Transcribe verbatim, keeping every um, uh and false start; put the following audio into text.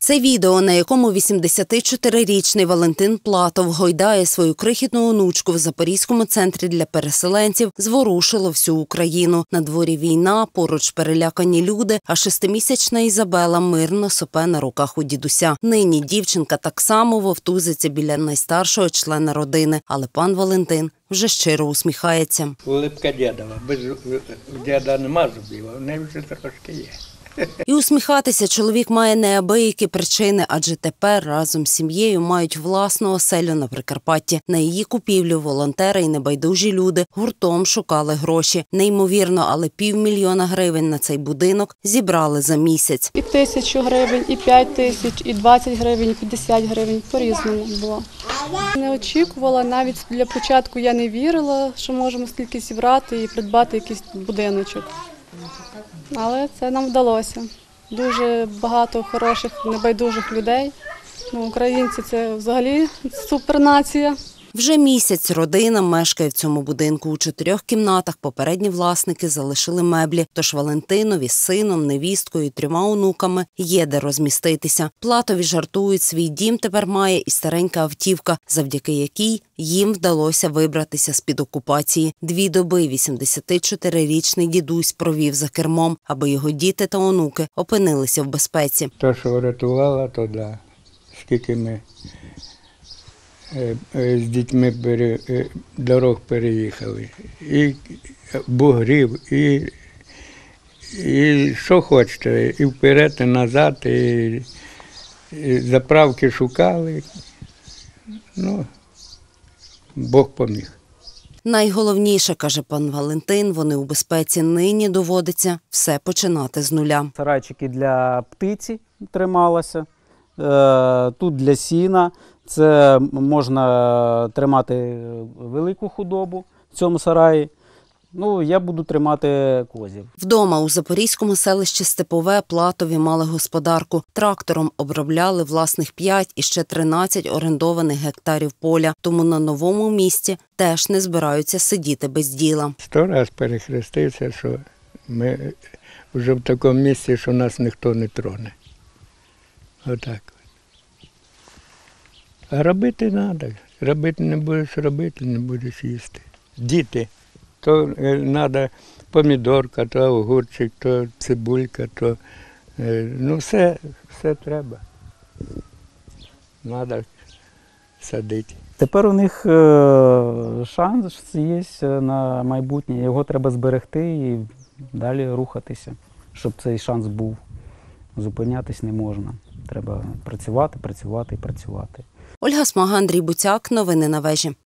Це відео, на якому вісімдесятичотирирічний Валентин Платов гойдає свою крихітну онучку в Запорізькому центрі для переселенців, зворушило всю Україну. На дворі війна, поруч перелякані люди, а шестимісячна Ізабела мирно сопе на руках у дідуся. Нині дівчинка так само вовтузиться біля найстаршого члена родини, але пан Валентин вже щиро усміхається. Улипка дідова, без діда нема зубів, а в неї вже трошки є. І усміхатися чоловік має неабиякі причини, адже тепер разом з сім'єю мають власну оселю на Прикарпатті. На її купівлю волонтери і небайдужі люди гуртом шукали гроші. Неймовірно, але півмільйона гривень на цей будинок зібрали за місяць. І тисячу гривень, і п'ять тисяч, і двадцять гривень, і п'ятдесят гривень, по-різному було. Не очікувала, навіть для початку я не вірила, що можемо стільки зібрати і придбати якийсь будиночок. Але це нам вдалося. Дуже багато хороших, небайдужих людей. Ну, українці – це взагалі супернація. Вже місяць родина мешкає в цьому будинку. У чотирьох кімнатах попередні власники залишили меблі. Тож Валентинові з сином, невісткою і трьома онуками є де розміститися. Платові жартують, свій дім тепер має і старенька автівка, завдяки якій їм вдалося вибратися з-під окупації. Дві доби вісімдесятичотирирічний дідусь провів за кермом, аби його діти та онуки опинилися в безпеці. То, що врятувала, то да. Скільки ми з дітьми пере, дорог переїхали. І бугрів, і, і що хочете, і вперед, і назад, і, і заправки шукали. Ну, Бог поміг. Найголовніше, каже пан Валентин, вони у безпеці. Нині доводиться все починати з нуля. Сарайчики для птиці трималося, тут для сіна. Це можна тримати велику худобу в цьому сараї. Ну, я буду тримати козів. Вдома у запорізькому селищі Степове Платові мали господарку. Трактором обробляли власних п'ять і ще тринадцять орендованих гектарів поля. Тому на новому місці теж не збираються сидіти без діла. Сто раз перехрестився, що ми вже в такому місці, що нас ніхто не троне. Отак. А робити треба. Робити не будеш робити, не будеш їсти. Діти. То треба помідорка, то огурчик, то цибулька, то ну все, все треба. Треба садити. Тепер у них шанс є на майбутнє. Його треба зберегти і далі рухатися, щоб цей шанс був. Зупинятись не можна. Треба працювати, працювати і працювати. Ольга Смага, Андрій Буцяк. Новини на вежі.